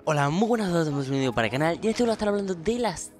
Hola, muy buenas a todos, hemos venido para el canal y este voy a estar hablando de las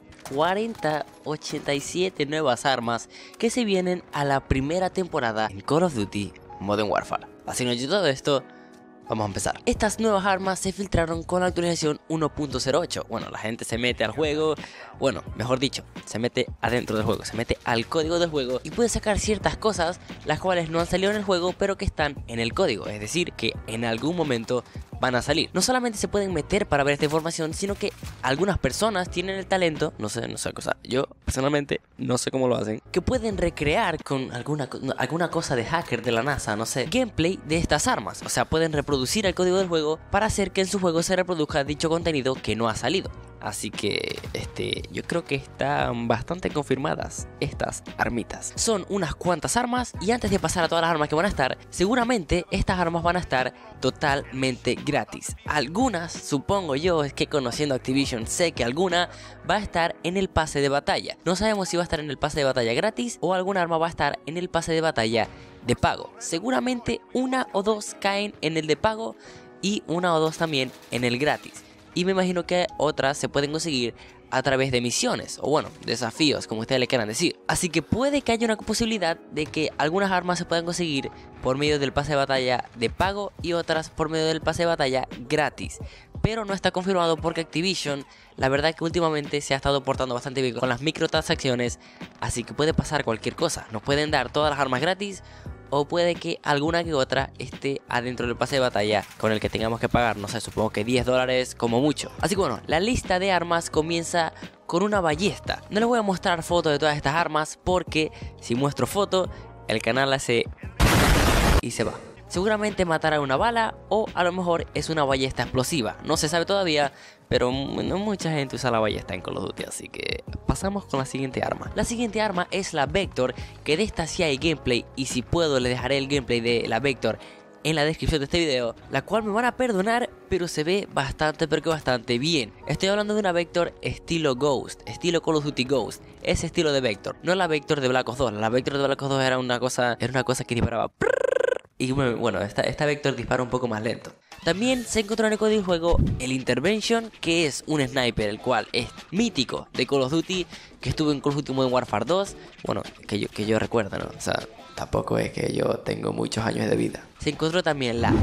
87 nuevas armas que se vienen a la primera temporada en Call of Duty Modern Warfare. Así que dicho todo esto, vamos a empezar. Estas nuevas armas se filtraron con la actualización 1.08. Bueno, la gente se mete al juego, bueno, mejor dicho, se mete adentro del juego, se mete al código del juego y puede sacar ciertas cosas las cuales no han salido en el juego pero que están en el código. Es decir, que en algún momento van a salir. No solamente se pueden meter para ver esta información, sino que algunas personas tienen el talento, no sé cosa, yo personalmente no sé cómo lo hacen, que pueden recrear con alguna cosa de hacker de la NASA, no sé, gameplay de estas armas. O sea, pueden reproducir el código del juego para hacer que en su juego se reproduzca dicho contenido que no ha salido. Así que yo creo que están bastante confirmadas estas armitas. Son unas cuantas armas y antes de pasar a todas las armas que van a estar, seguramente estas armas van a estar totalmente gratis. Algunas, supongo yo, es que conociendo Activision sé que alguna va a estar en el pase de batalla. No sabemos si va a estar en el pase de batalla gratis o alguna arma va a estar en el pase de batalla de pago. Seguramente una o dos caen en el de pago y una o dos también en el gratis. Y me imagino que otras se pueden conseguir a través de misiones o bueno, desafíos, como ustedes le quieran decir. Así que puede que haya una posibilidad de que algunas armas se puedan conseguir por medio del pase de batalla de pago y otras por medio del pase de batalla gratis. Pero no está confirmado porque Activision, la verdad que últimamente se ha estado portando bastante bien con las microtransacciones. Así que puede pasar cualquier cosa. Nos pueden dar todas las armas gratis o puede que alguna que otra esté adentro del pase de batalla con el que tengamos que pagar, no sé, supongo que $10 como mucho. Así que bueno, la lista de armas comienza con una ballesta. No les voy a mostrar fotos de todas estas armas porque si muestro foto, el canal hace y se va. Seguramente matará una bala o a lo mejor es una ballesta explosiva. No se sabe todavía, pero no mucha gente usa la ballesta en Call of Duty, así que pasamos con la siguiente arma. La siguiente arma es la Vector, que de esta sí hay gameplay y si puedo le dejaré el gameplay de la Vector en la descripción de este video, la cual me van a perdonar, pero se ve bastante, pero que bastante bien. Estoy hablando de una Vector estilo Ghost, estilo Call of Duty Ghost, ese estilo de Vector, no la Vector de Black Ops 2. La Vector de Black Ops 2 era una cosa que disparaba. Y bueno, esta Vector dispara un poco más lento. También se encontró en el código del juego el Intervention, que es un sniper, el cual es mítico de Call of Duty, que estuvo en Call of Duty Modern Warfare 2. Bueno, que yo recuerdo, ¿no? O sea, tampoco es que yo tengo muchos años de vida. Se encontró también la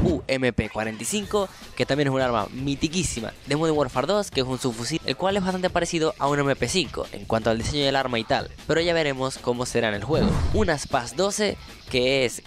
UMP-45, que también es un arma mitiquísima de Modern Warfare 2, que es un subfusil, el cual es bastante parecido a un MP5 en cuanto al diseño del arma y tal, pero ya veremos cómo será en el juego. Una SPAS-12, que es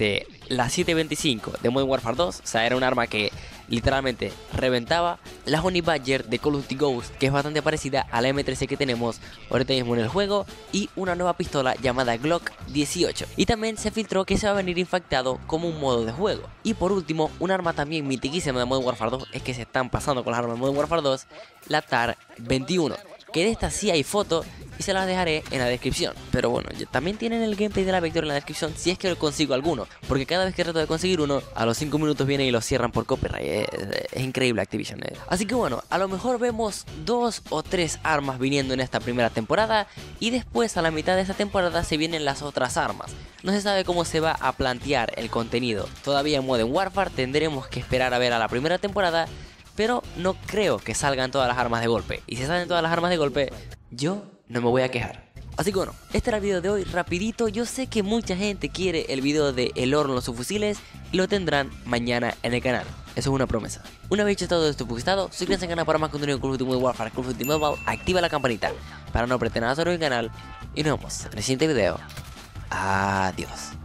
la 725 de Modern Warfare 2, o sea, era un arma que literalmente reventaba. La Honey Badger de Call of Duty Ghost, que es bastante parecida a la M13 que tenemos ahorita mismo en el juego, y una nueva pistola llamada Glock 18. Y también se filtró que se va a venir infectado como un modo de juego. Y por último, un arma también mitiquísima de Modern Warfare 2, es que se están pasando con las armas de Modern Warfare 2, la TAR-21, que de esta sí hay foto y se las dejaré en la descripción. Pero bueno, también tienen el gameplay de la Vector en la descripción si es que lo consigo alguno, porque cada vez que trato de conseguir uno, a los 5 minutos vienen y lo cierran por copyright. Es increíble Activision. Así que bueno, a lo mejor vemos 2 o 3 armas viniendo en esta primera temporada y después a la mitad de esta temporada se vienen las otras armas. No se sabe cómo se va a plantear el contenido todavía en Modern Warfare, tendremos que esperar a ver a la primera temporada, pero no creo que salgan todas las armas de golpe. Y si salen todas las armas de golpe, yo no me voy a quejar. Así que bueno, este era el video de hoy, rapidito. Yo sé que mucha gente quiere el video de el horno en los subfusiles y lo tendrán mañana en el canal. Eso es una promesa. Una vez hecho todo esto publicitado, suscríbanse al canal para más contenido de Call of Duty Modern Warfare, Call of Duty Mobile, activa la campanita para no perder nada sobre el canal y nos vemos en el siguiente video. Adiós.